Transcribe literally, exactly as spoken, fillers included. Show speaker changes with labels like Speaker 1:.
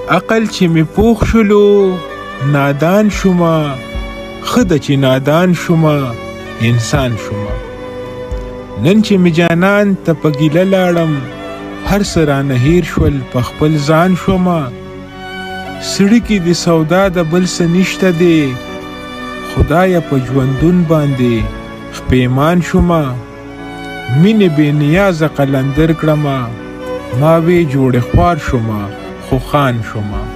Speaker 1: عقل چې می پوخ شلو نادان شوما، خده چې نادان شوما انسان شوما. نن چې می جانان ته په ګیله لاړم، هر څه رانه هیر شول په خپل ځان شوما. سړي کې د سودا د بل څه نشته دی، خدایه په ژوندون باندې خپېمان شوما. مینې بې نیازه قلندر کړمه، ما وې جوړې خوار شوما خو خان شوما.